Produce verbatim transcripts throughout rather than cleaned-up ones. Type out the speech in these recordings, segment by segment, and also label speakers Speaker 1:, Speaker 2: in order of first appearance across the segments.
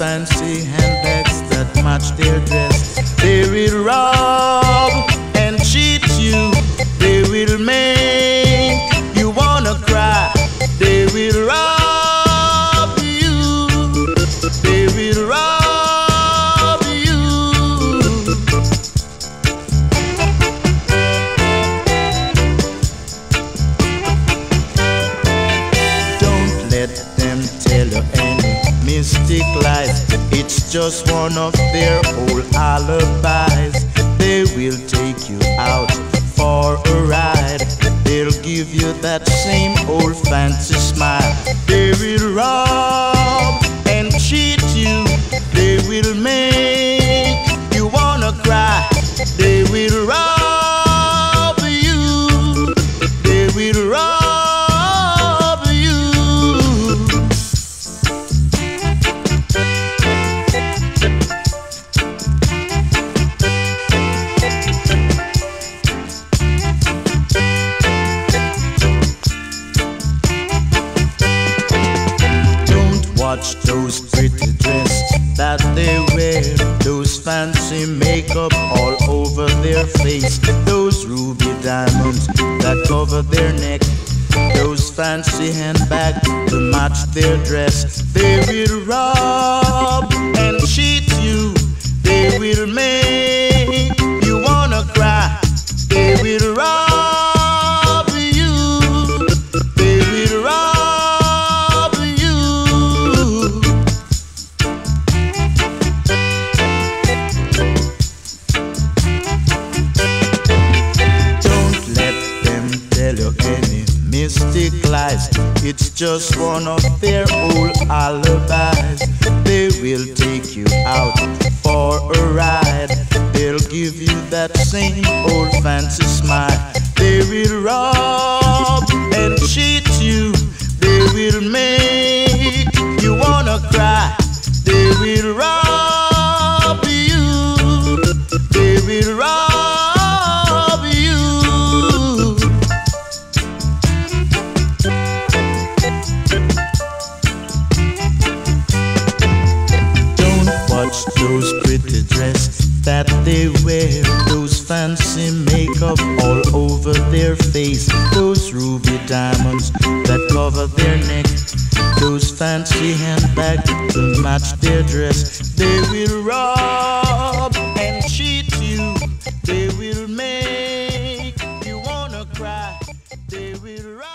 Speaker 1: fancy handbags that match their dress. They will rob and cheat you. They will make you wanna cry. They will rob you. They will rob you. Don't let them tell you any mystic lies. It's just one of their old alibis. They will take you out for a ride. They'll give you that same old fancy smile. They will rob and cheat you. They will make you wanna cry. They will rob you. They will rob you. Watch those pretty dresses that they wear, those fancy makeup all over their face, those ruby diamonds that cover their neck, those fancy handbags to match their dress. They will rob and cheat you. They will make you wanna cry. They will rob you. They will rob. Mystic lies, it's just one of their old alibis. They will take you out for a ride. They'll give you that same old fancy smile. They will rob and cheat you. They will make you wanna cry. They will rob you. They will rob. Those pretty dresses that they wear, those fancy makeup all over their face, those ruby diamonds that cover their neck, those fancy handbags to match their dress. They will rob and cheat you. They will make you wanna cry. They will rob.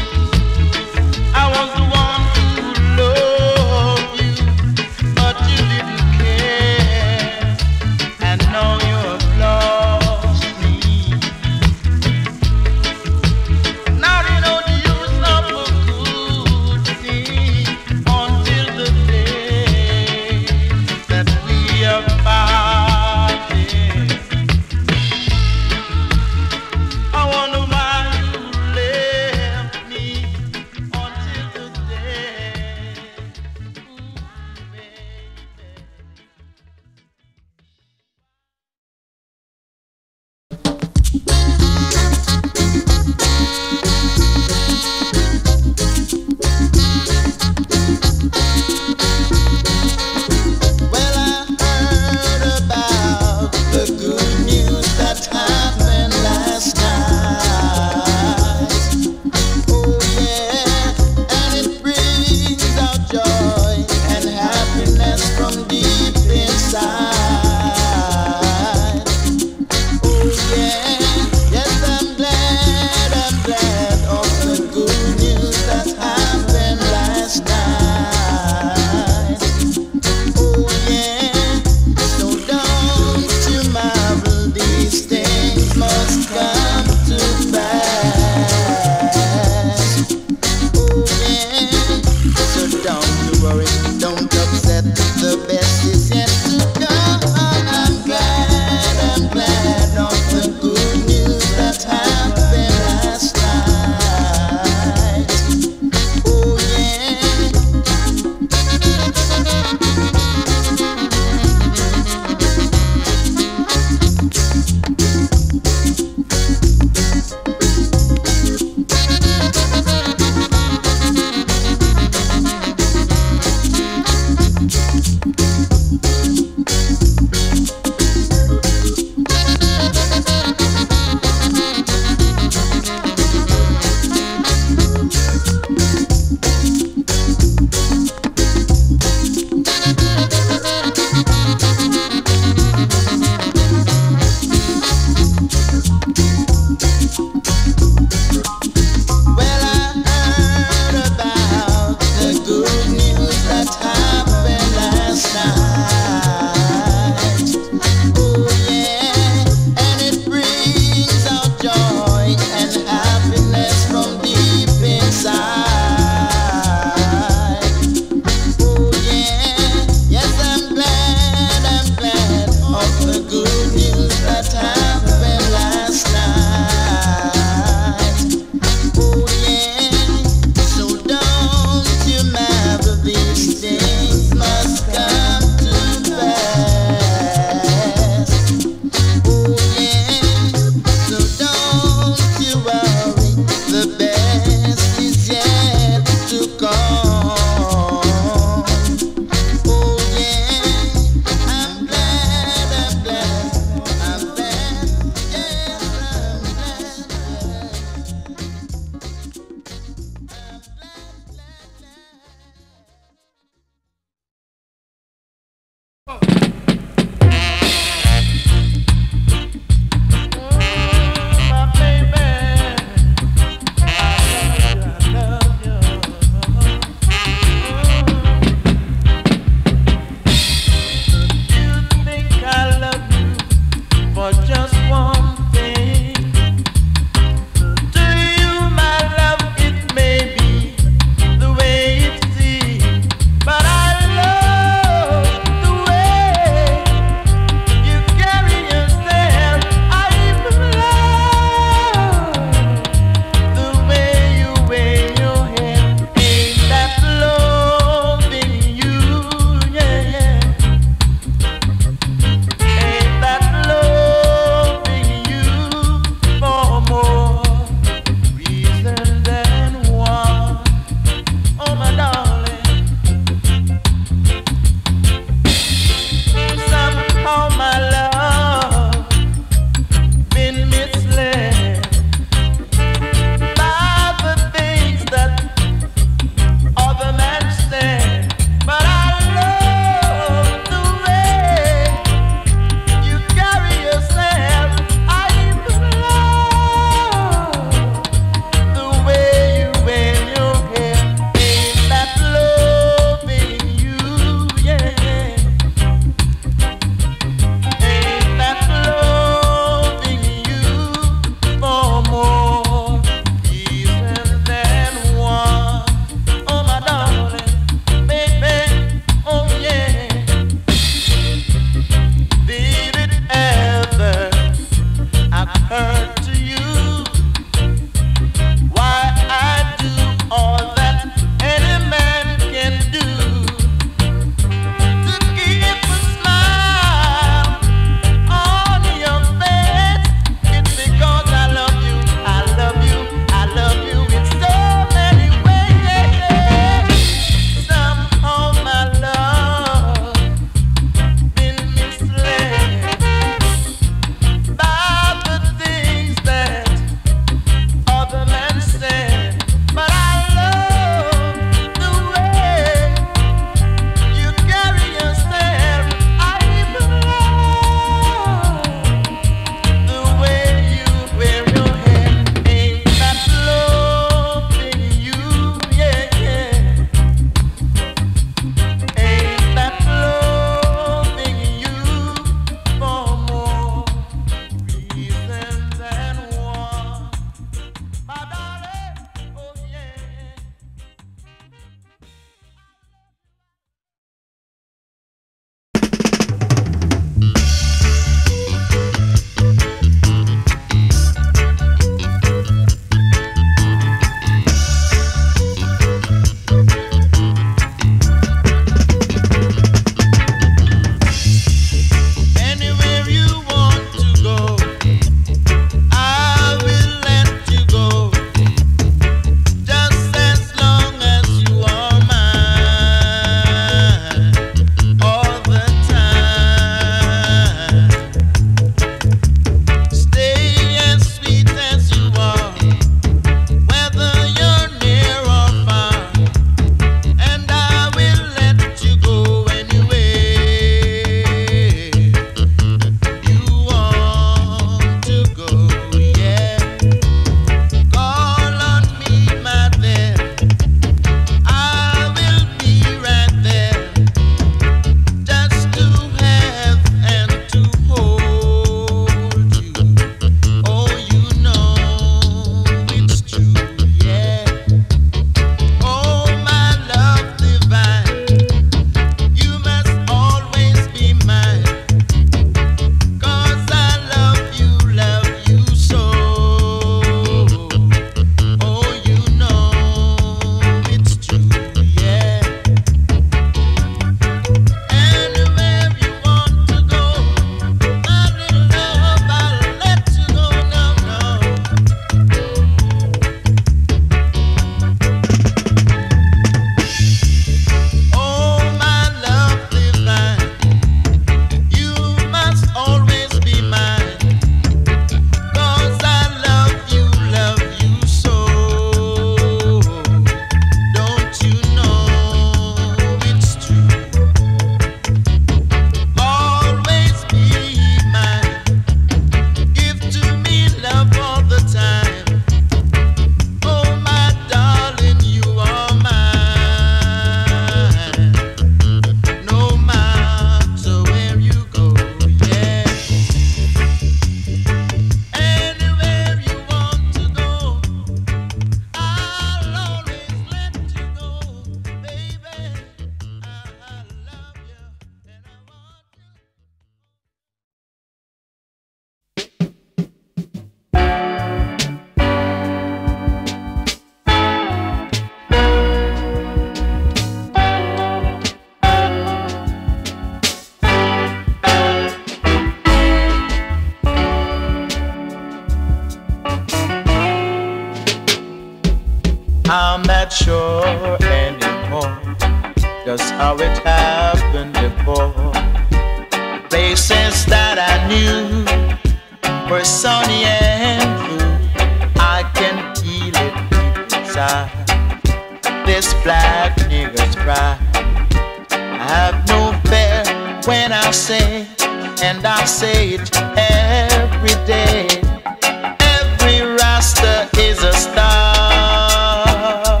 Speaker 1: just how it happened before. Places that I knew were sunny and blue, I can feel it deep inside. This black nigger's pride. I have no fear when I say, and I say it every day. Every Rasta is a star.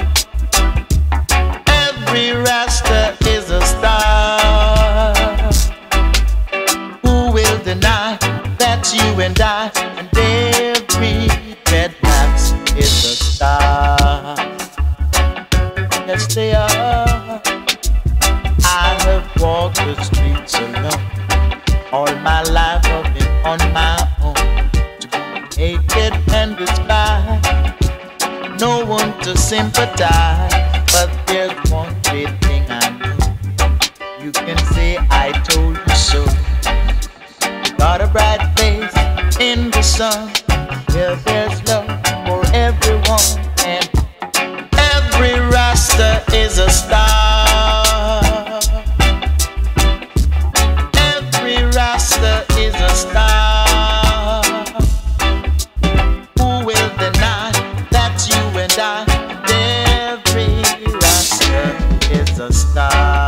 Speaker 1: Every Rasta is a star. Who will deny that you and I and every dreadlocks is a star? Yes, they are. I have walked the streets alone. All my life I've been on my own, to be naked and despised. No one to sympathize, but there's one great thing I know. You can say I told you so. Got a bright face in the sun, where there's love for everyone, and every Rasta is a star. Every Rasta is a star. Who will deny that you and I, every Rasta is a star?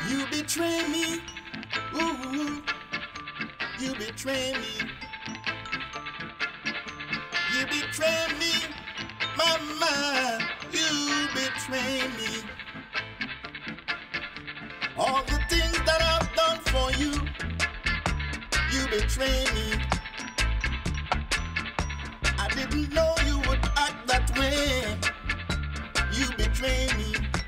Speaker 1: You betray me, ooh, you betray me. You betray me, mama, you betray me. All the things that I've done for you, you betray me. I didn't know you would act that way. You betray me.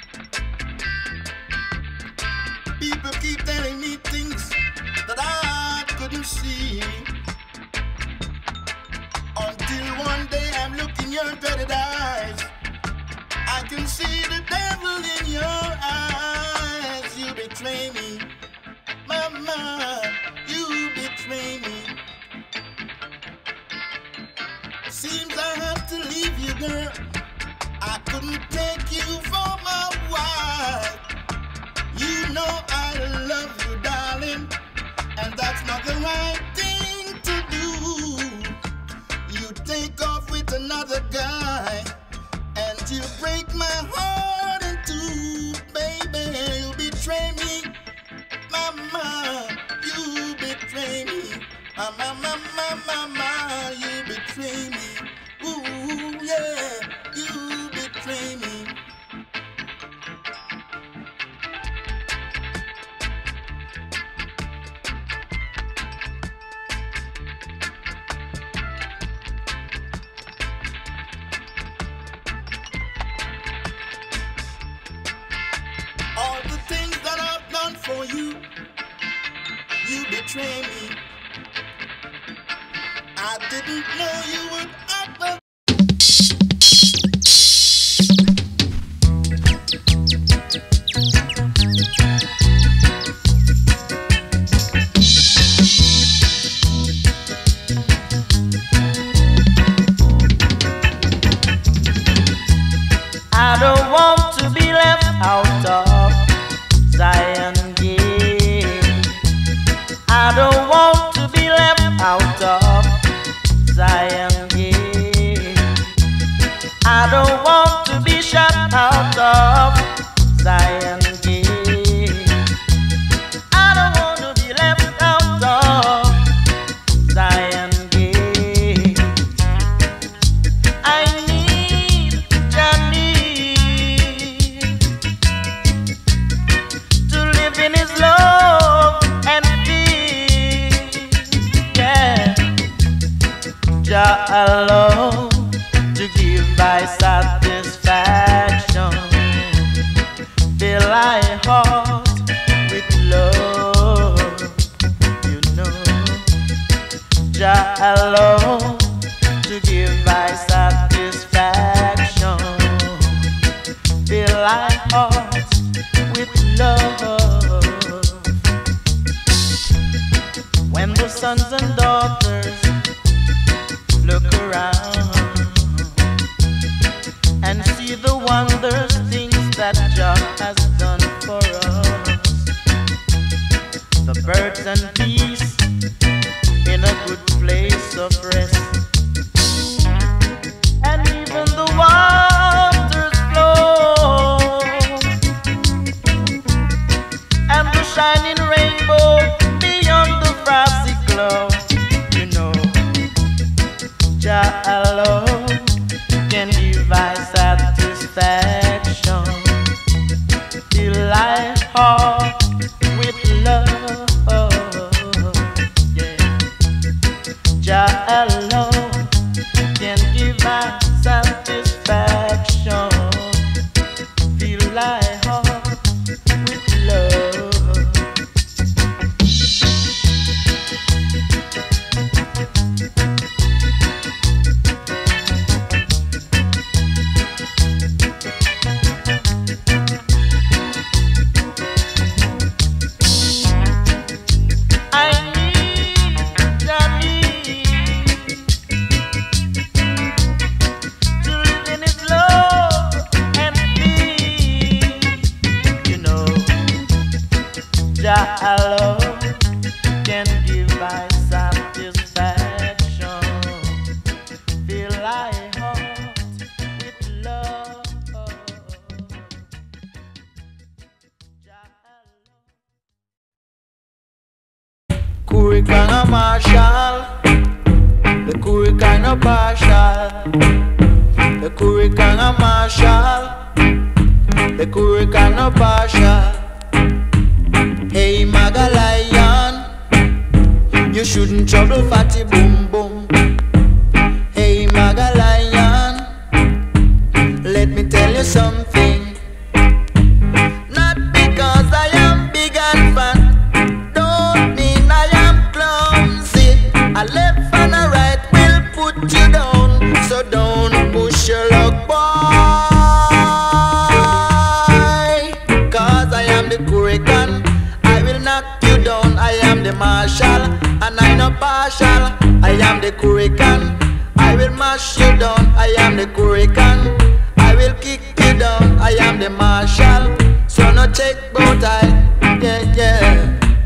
Speaker 1: People keep telling me things that I couldn't see. Until one day I'm looking your dreaded eyes, I can see the devil in your eyes. You betray me, mama, you betray me. Seems I have to leave you, girl. I couldn't take you for my wife. You know I love you, darling, and that's not the right thing to do. You take off with another guy, and you break my heart in two, baby. You betray me, mama, you betray me. Mama, mama, mama, you betray me. Ooh, yeah, you betray me. All the things that I've done for you, you betray me. I didn't know you would act like
Speaker 2: I don't want to be left out of Zion Gate. I don't want to be left out of Zion Gate. I don't want to be shut out of Zion Gate. I don't want to be left out of Zion Gate. I need Johnny to live in his love and peace. Yeah, Jah alone to give thy satisfaction. Fill thy heart with love, you know. Jah alone to give thy satisfaction. Fill thy heart with love. When the sons and daughters look around and see the wondrous things that Jah has done for us, the birds and bees in a good place of rest, and even the waters flow, and the shining rainbow beyond the frosty glow. You know, Jah alone can give thy satisfaction. Fill thy heart with love. Yeah. Jah alone can give thy satisfaction. Fill thy heart with love. I need Johnny to live in his love and peace. You know, Jah alone can give thy satisfaction. Fill thy heart with love. Jah alone. Kurikana Marshall, the Kurikana partial, the Kurikana Marshall, the Kurikana partial. Hey Magalion, you shouldn't trouble Fatty Boom Boom. Hey Magalion, let me tell you something. Not because I am big and fat, don't mean I am clumsy. A left and a right will put you down, so don't push your luck, boy. Cause I am the Kurikan, I will knock you down. I am the Marshal, and I no partial. I am the Kurikan, I will mash you down. I am the Kurikan, I will kick you down. I am the Marshal, so no check bow tie. Yeah, yeah.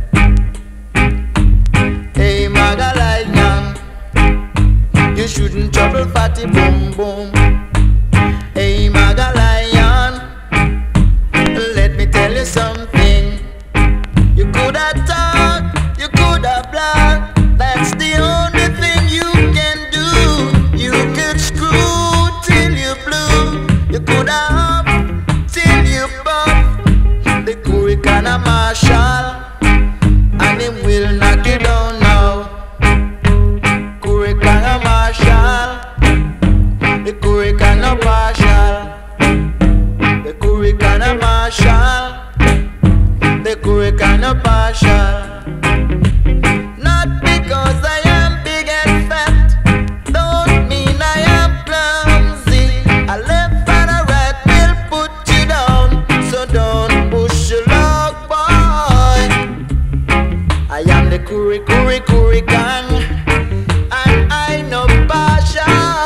Speaker 2: Hey Magalion, you shouldn't trouble Fatty Boom Boom. Hey Magalion, let me tell you something. You could have talk, you could have block. That's the only thing you can do. You could screw till you blue. You could have till you buff. The Kurikana Marshall, and him will knock you down now. Kurikana Marshall, the Kurikana partial, the Kurikana Marshall, the Kurikana partial. Not because I am big and fat, don't mean I am clumsy. A left and a right will put you down, so don't push your luck, boy. I am the Kuri Kuri Kuri Gang, and I know partial.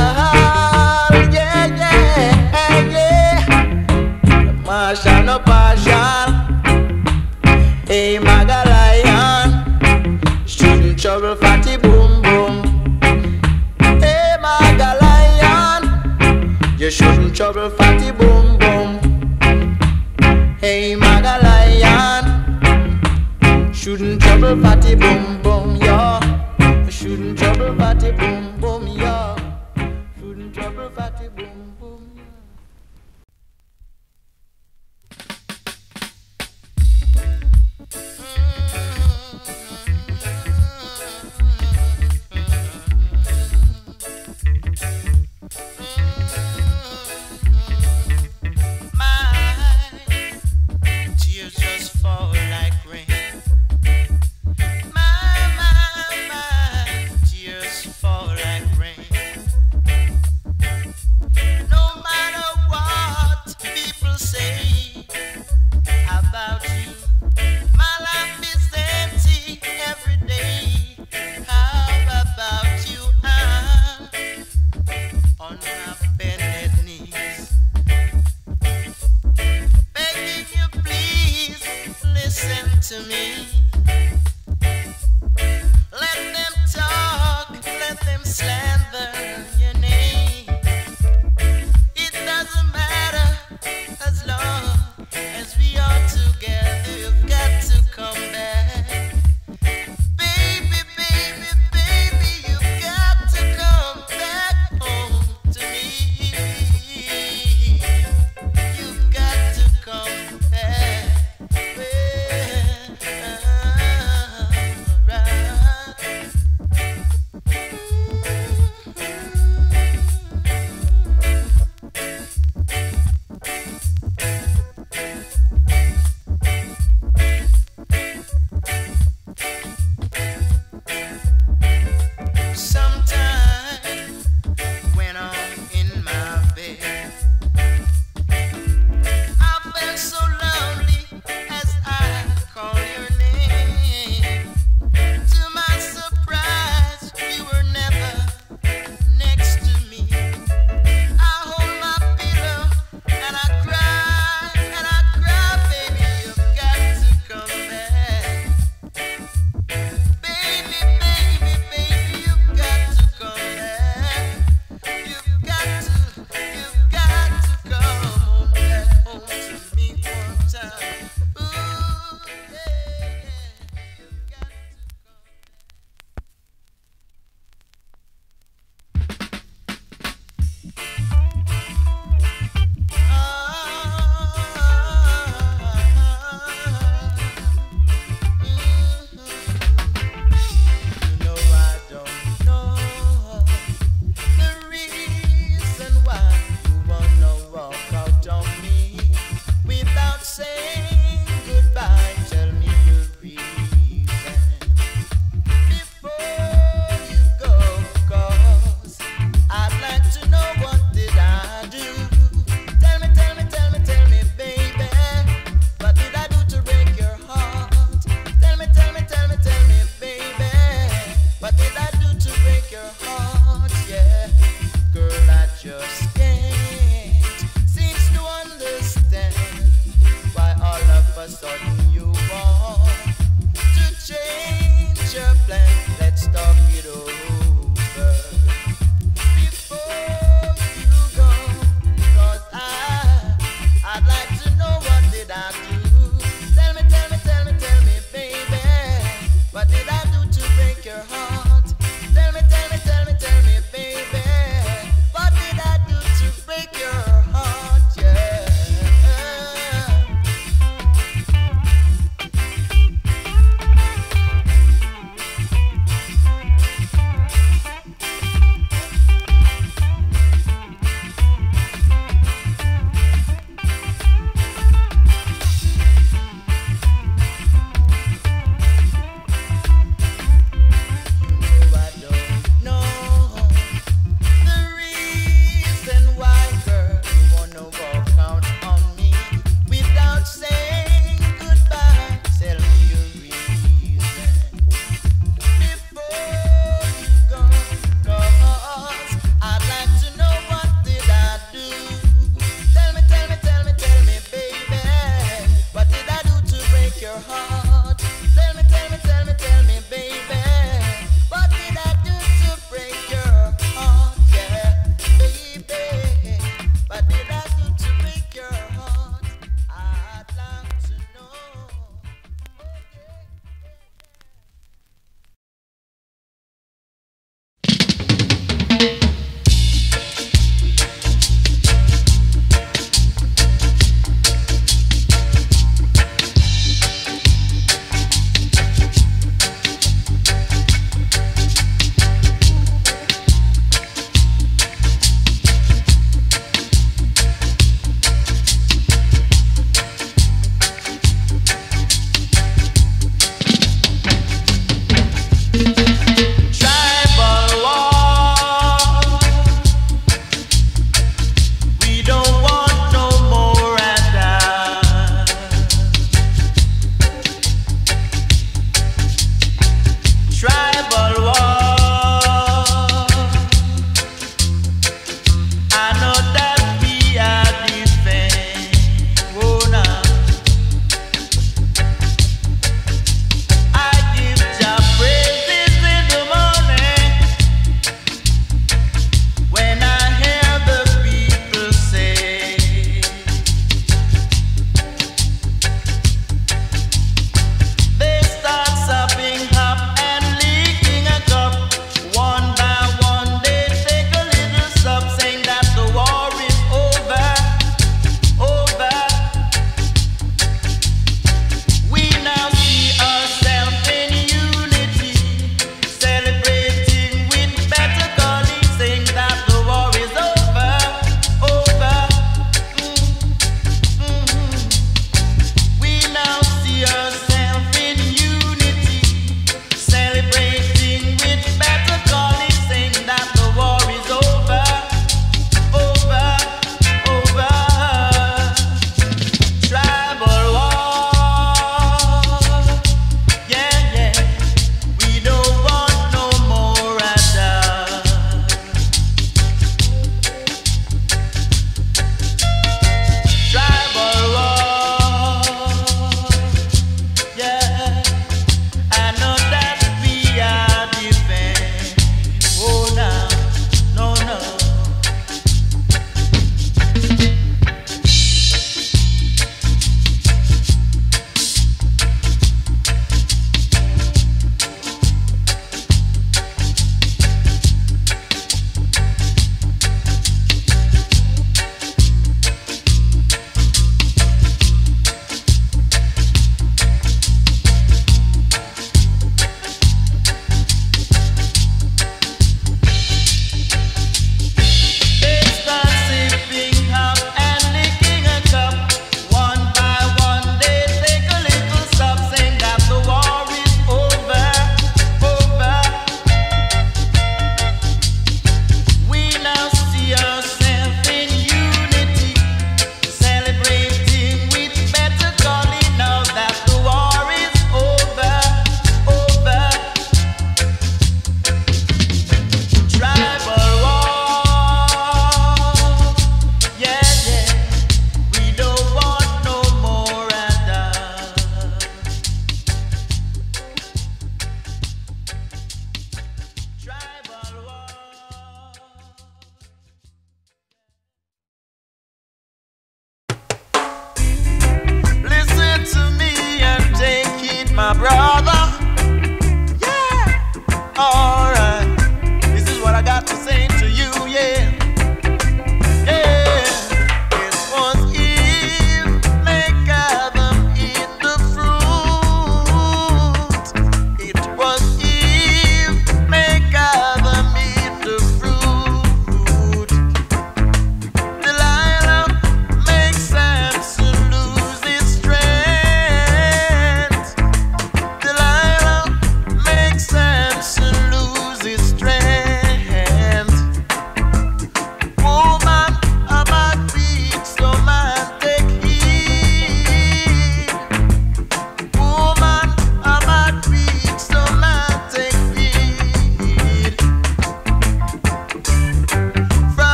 Speaker 2: Yeah, yeah, yeah. The Marshal no partial. Hey Magalion, shouldn't trouble Fatty Boom Boom. Hey Magalion, you shouldn't trouble Fatty Boom Boom. Hey Magalion, shouldn't trouble Fatty Boom Boom, yo. Shouldn't trouble Fatty Boom Boom, yo. Shouldn't trouble Fatty Boom Boom, yo.
Speaker 3: Tears just fall like rain. My, my, my, tears fall like rain. No matter what people say about you, my life is empty every day. How about you? I'm on my bended knees, begging you please listen to me. Let them talk, let them slander your name. It doesn't matter as long as we are together. You've got to come back. Baby, baby, baby, you've got to come back home to me. You've got to come back. Well, a sudden you want to change your plan. Let's talk it over before you go. Cause I, I'd like to know what did I do. Tell me, tell me, tell me, tell me, baby. What did I do to break your heart? Tell me, tell me, tell me, tell me, baby. What did I do to break your heart? Yeah.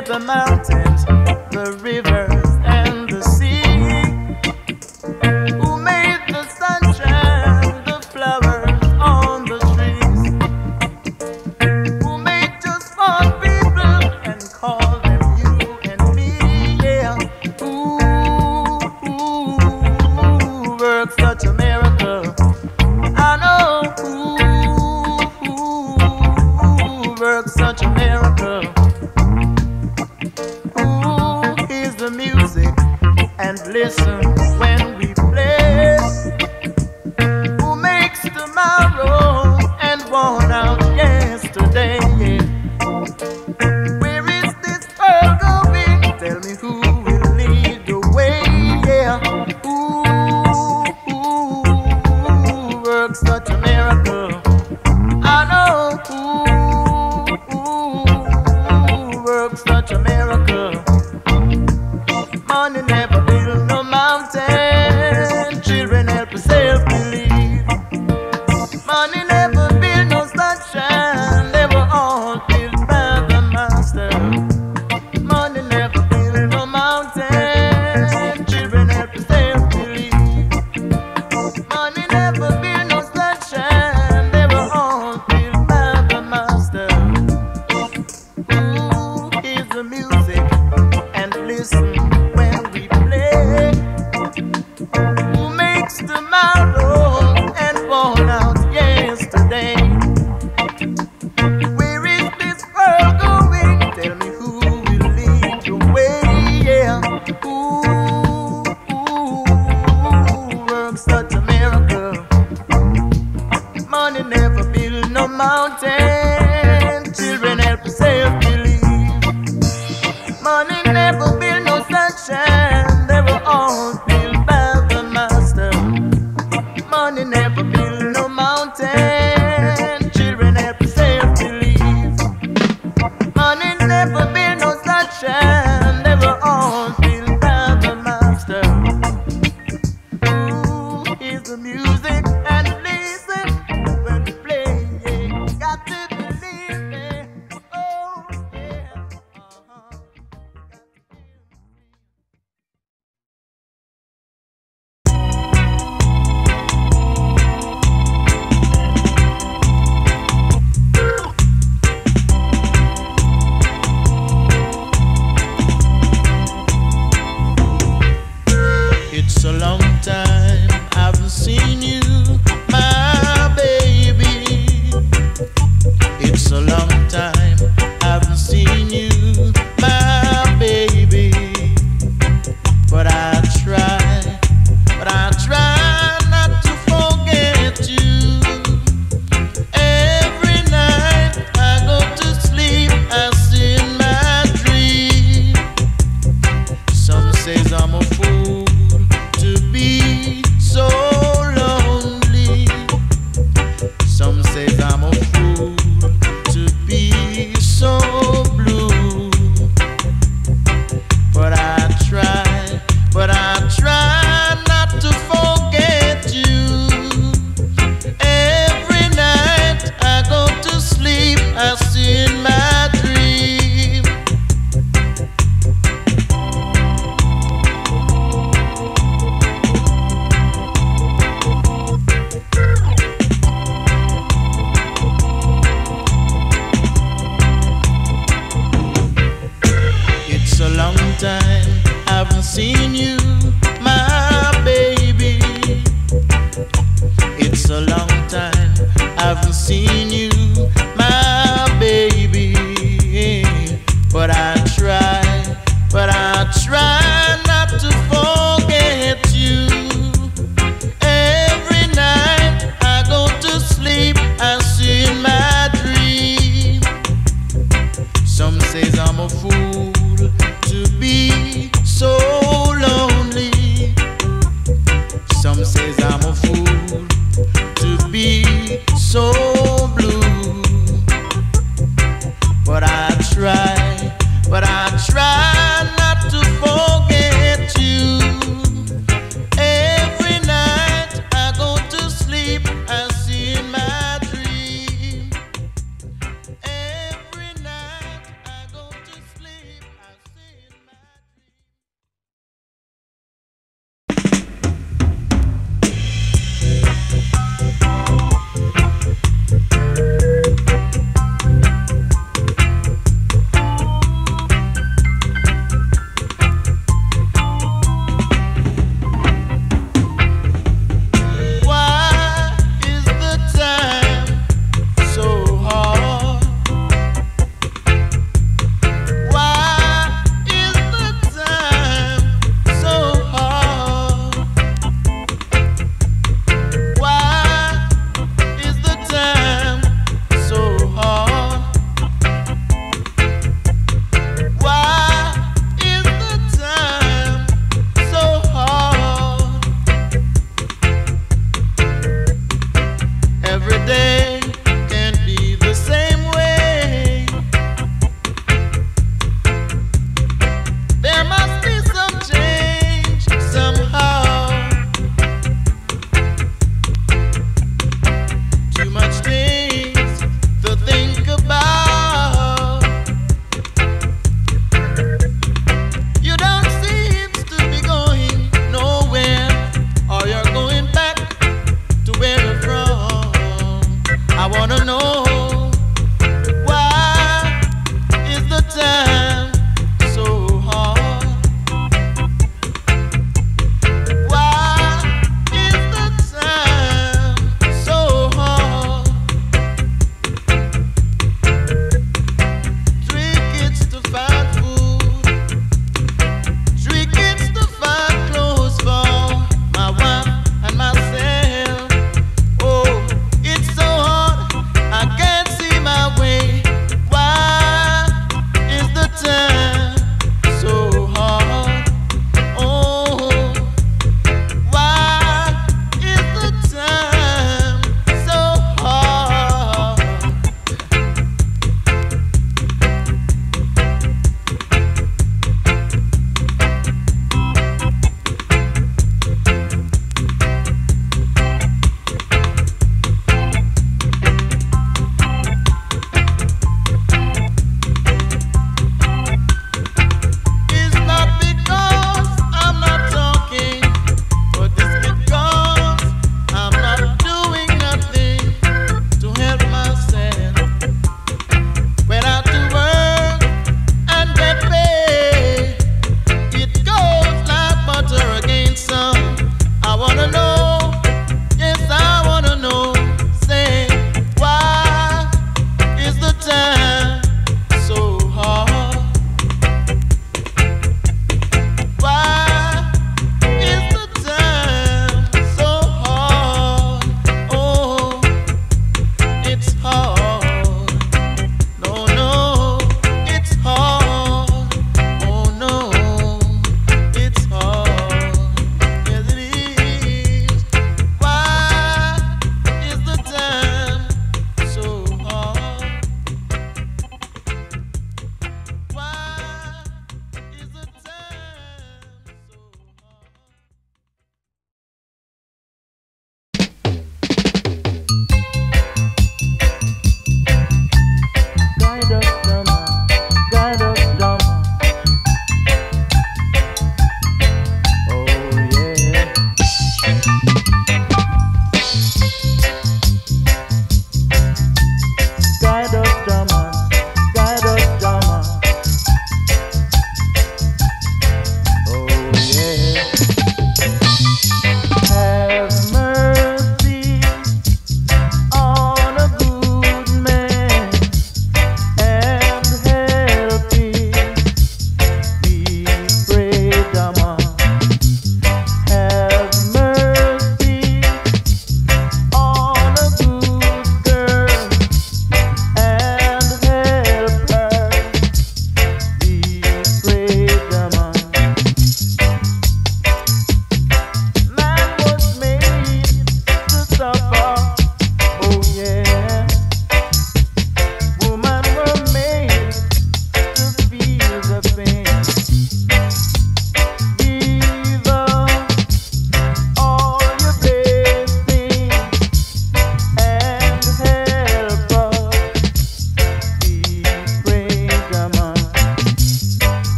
Speaker 2: made the mountains, the rivers, and the sea? Who made the sunshine, the flowers on the trees? Who made just one people and called them you and me? Yeah. Who, who worked such a miracle? I know who, who worked such a miracle. Who hears the music and listen when we play? Who makes tomorrow and worn out yesterday? Where is this world going? Tell me who will lead the way? Yeah. Who, who works such a miracle? I know who, who works such a miracle. Money never build no mountain. Children help yourself believe. Money never build no sunshine. They were all built by the master. Money never build no mountain. Children help yourself believe. Money never build no sunshine. They were all built by the master. Who hears the music and listen when we play? Who makes tomorrow and worn out yesterday? Where is this world going? Tell me who will lead the way? Yeah. Who, who works such a miracle? Money never build no mountain. Children help yourself believe. Money never build no sunshine. They were all built by the master. Money never build no mountain. Children help yourself believe. Money never build no sunshine. They were all built by the master. Who hears the music and listen when we play? Yeah. Got to believe it. Oh yeah. Uh-huh.
Speaker 1: It's a long time I haven't seen you, my baby. It's a long time I haven't seen you, my baby. But I try, but I try not to forget you. Every night I go to sleep, I see in my dream. Some says I'm a fool to be so lonely. Some say I'm a fool to be so blue. But I try, but I try not to forget you. Every night I go to sleep, I see in my dream. It's a long time I haven't seen you, my baby. It's a long time I haven't seen you, my baby. But I try, but I try not to forget you. Every night I go to sleep, I see in my dream. Some says I'm a fool to be so lonely. Some says I'm a fool to be so blue. But I try, but I try not to forget you. Every night I go to sleep, I see in my dream. Every night I go to sleep.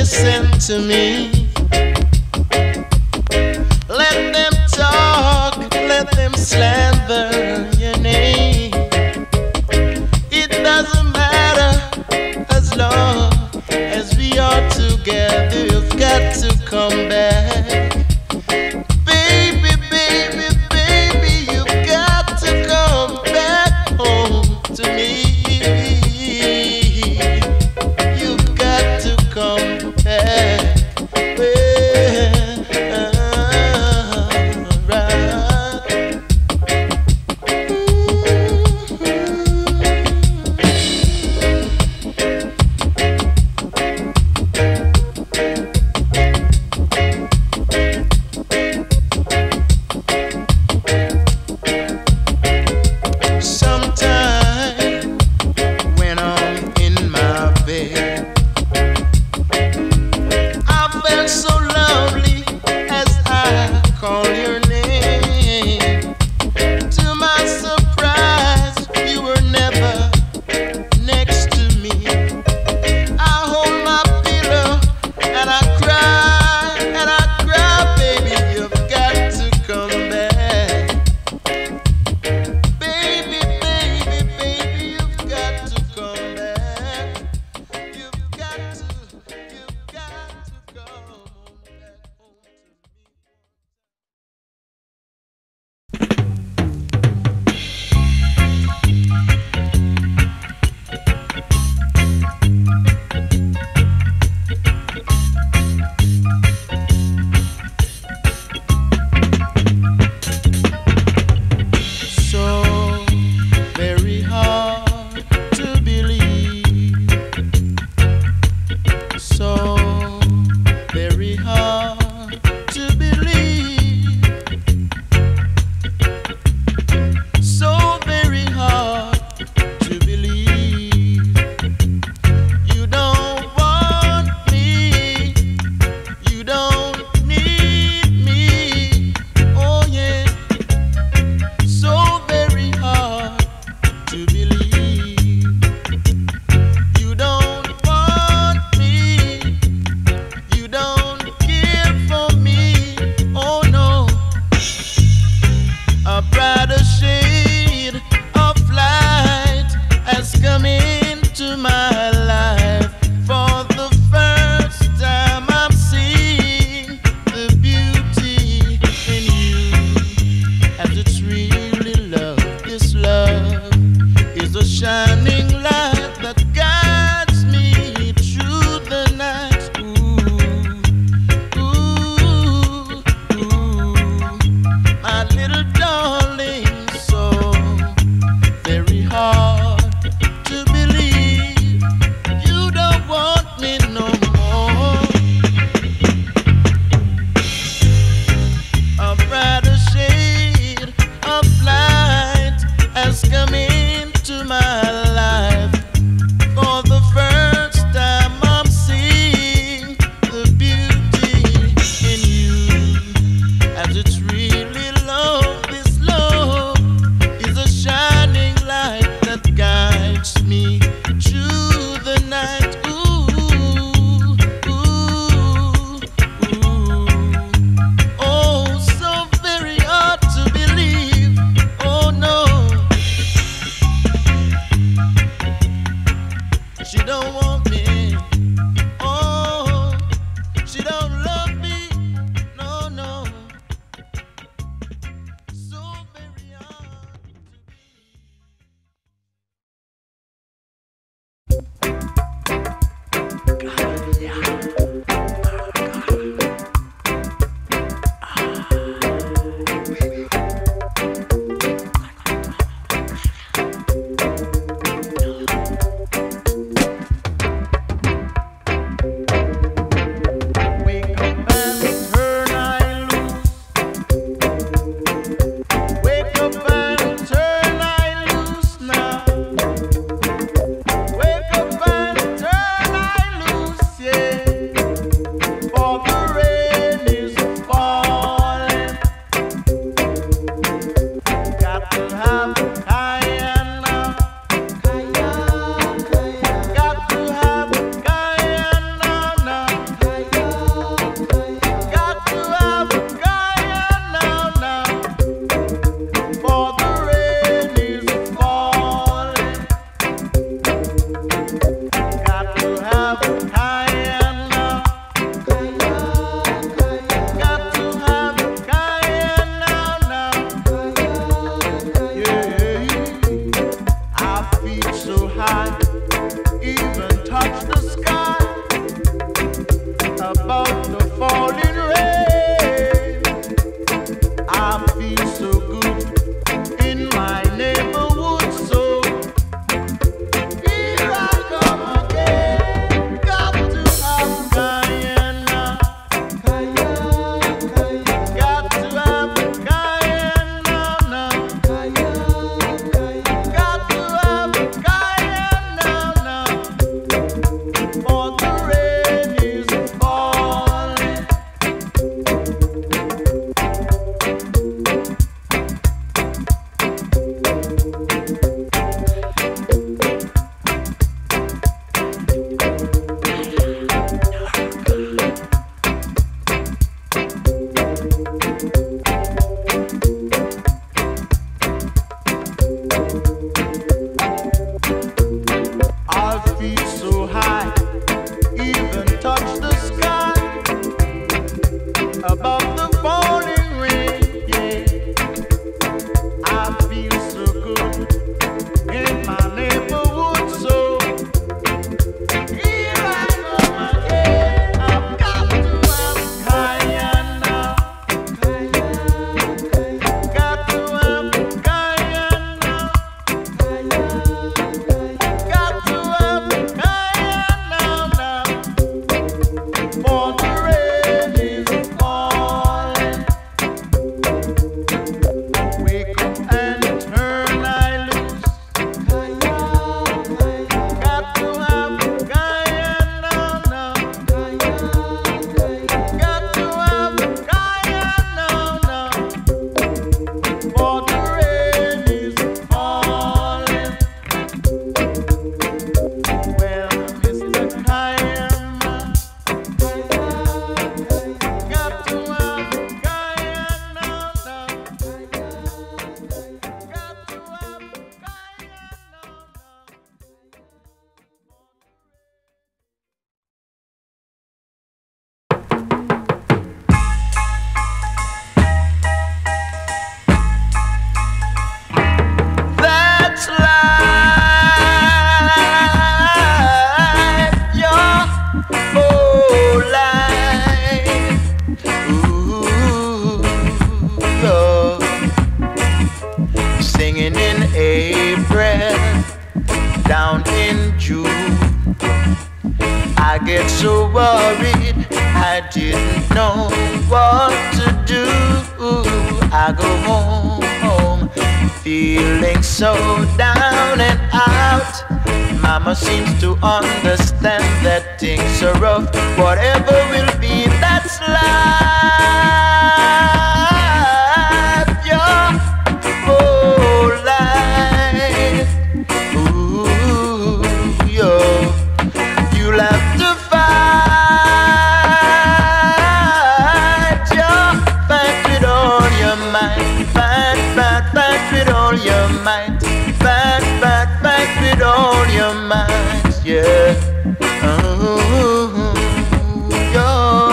Speaker 2: listen to me. Let them talk, let them slander your name. It doesn't matter as long as we are together. You've got to come back. Baby, baby, baby, you've got to come back home to me. You've got to come back. about the falling rain. I feel so good in my neighborhood, so here I come again. Got to have Guyana, got to have Guyana now, got to have Guyana now, for the rain is falling. I feel so high, even touch the sky, above the falling rain, yeah. I feel so good in my neighborhood, so here I come again. I've got to have Guyana, got to have Guyana, got to have Guyana now, for the rain is falling. Wake up and turn I loose. Got to have Guyana now. Got to have Guyana now, for the rain is falling. Well, Mister Guyana, got to have Guyana now. Got to have Guyana That's life, your whole life. Ooh, Lord. Singing in April, down in June. I get so worried, I didn't know what to do. I go home, home, feeling so down and out. Mama seems to understand that things are rough. Whatever will be, that's life. Your whole life. Ooh, yo, you'll have to fight. Your fight with all your might. Fight, fight, fight with all your might. Fight, fight, fight with all your might. Yeah. Ooh, yo.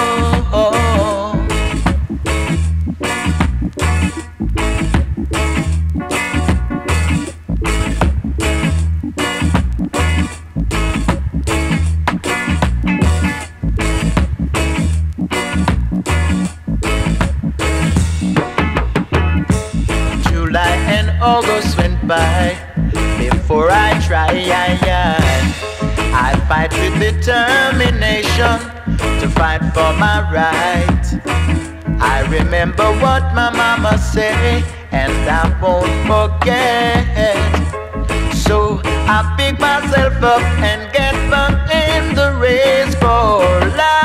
Speaker 2: July and August went by before I try. I fight with determination to fight for my right. I remember what my mama said, and I won't forget. So I pick myself up and get back in the race for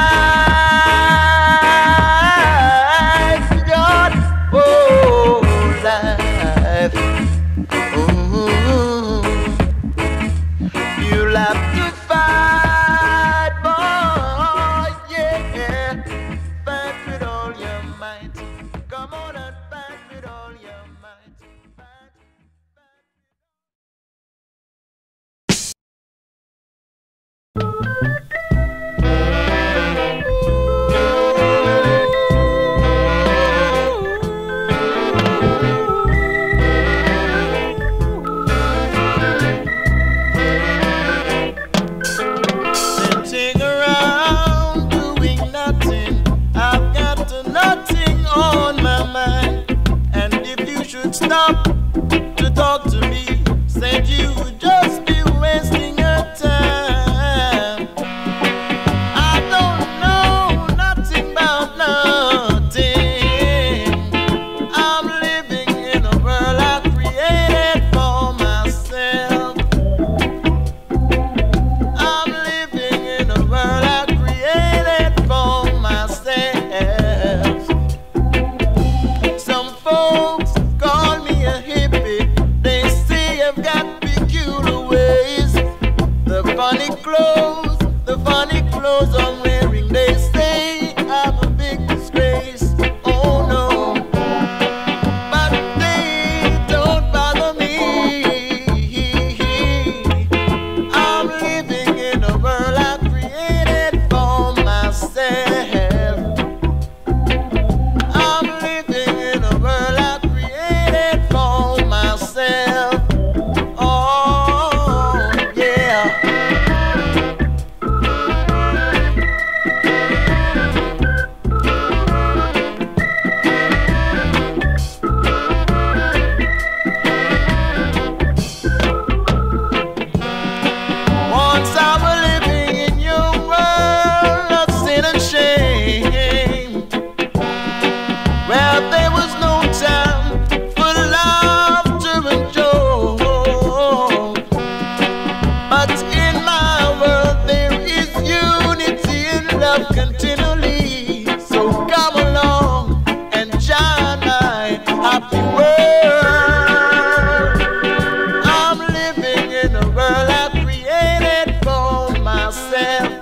Speaker 2: life. God, oh, life. Ooh, you'll have to fight, boy, yeah. Fight with all your might. Come on and fight with all your might. Fight, fight. continually. So come along and join my happy world. I'm living in a world I created for myself.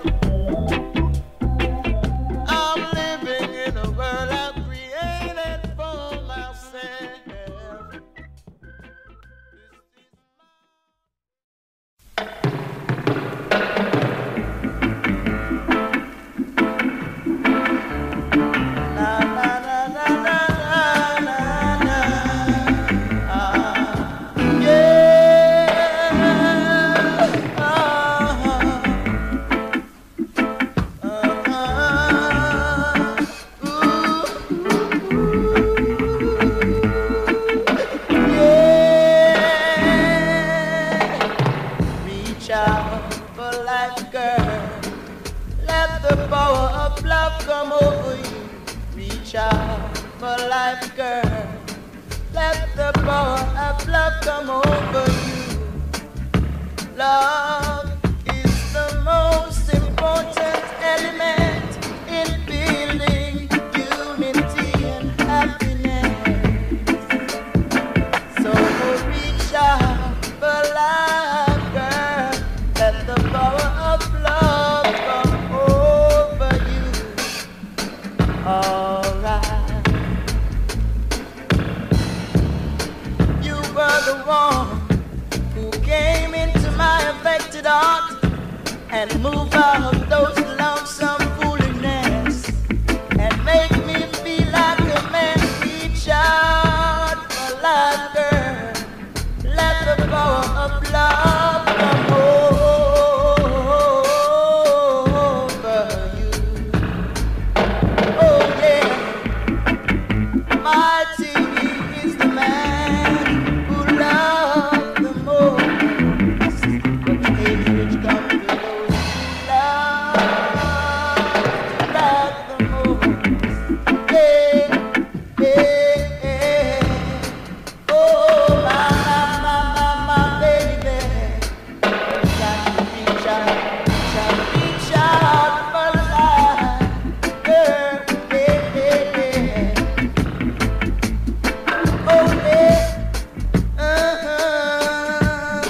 Speaker 2: I'm living in a world I created for myself. Reach out for life, girl. Let the power of love come over you. Reach out for life, girl. Let the power of love come over you. Love is the most important element in building unity and happiness. So reach out for life, girl. Let the power of love come over you. Alright. You were the one who came into my affected heart and moved out of those lonesome foolishness and make me feel like a man. Reach out for life, girl. Let the power of love come over you. Oh yeah, mighty is the man who loves the most. But the age which comes to those who love, love the most. Yeah, yeah, yeah. Oh my, my, my, my baby, got to reach out, got to reach out for life, girl, yeah, yeah, yeah. Oh yeah, uh-huh.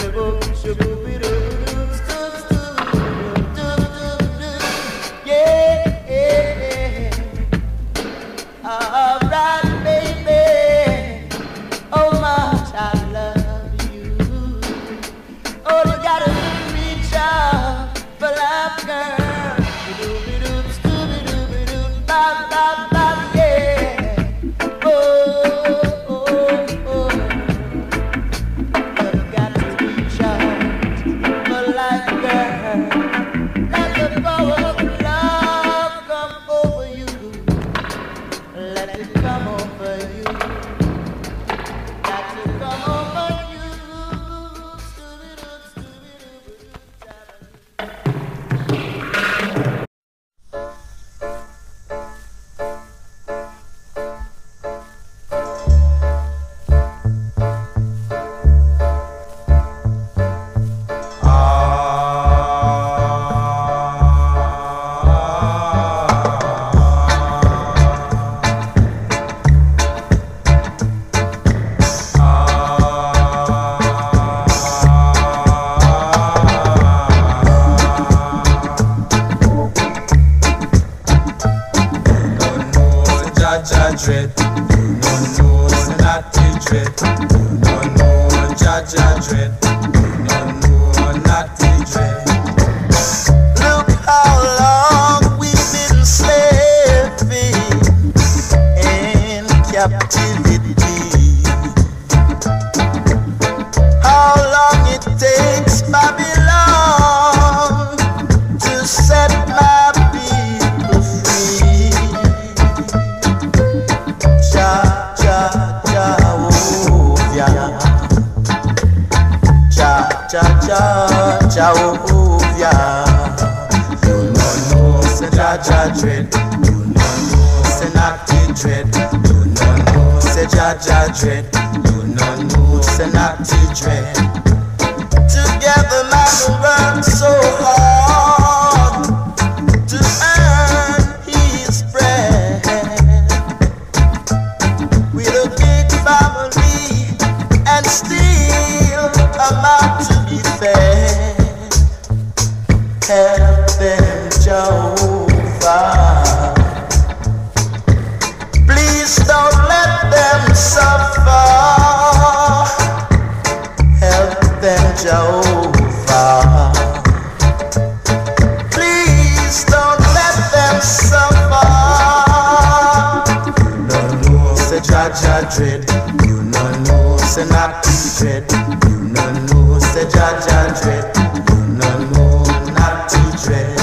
Speaker 2: Yeah, yeah, yeah. Alright, baby. Oh, much I love you. Oh, you gotta reach out for love, girl. Doo-doo-doo, scooby-doo-doo, bop, bop, bop, yeah. Oh, oh, oh. You got to reach out for love, girl. Let the power of love come over you. Let it come over you. Got to come over you. Scooby-doo, scooby-doo-doo-doo.
Speaker 4: Jaja dread, no no natty dread, no no Jaja dread, no no natty dread.
Speaker 2: Look how long we've been slaving in captivity. How long it takes Babylon to set my people free. Jah, Jah, Jehovah. Jah, Jah, Jah, Jehovah.
Speaker 4: You no know say Jaja dread, you no know say natty dread, you no know say Jaja dread, you no know say natty dread.
Speaker 2: Together man we work so hard to earn
Speaker 4: Jah dread. You no know say not to dread. You no know say Jah Jah dread. You no know not to dread.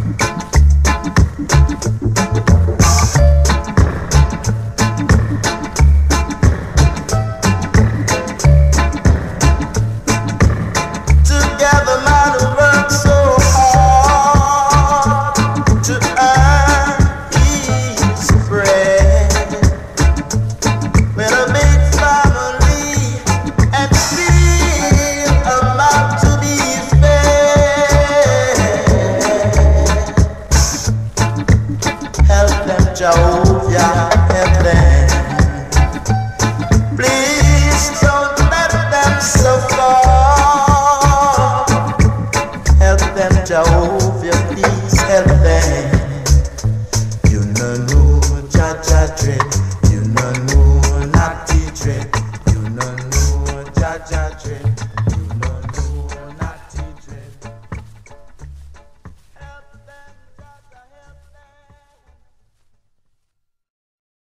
Speaker 4: Together man who work so hard to earn his bread. With a big family and still about to be fed. Help them, Jehovah, help them. Please don't let them suffer. Help them, Jehovah, please help them. You no know Jah Jah dread.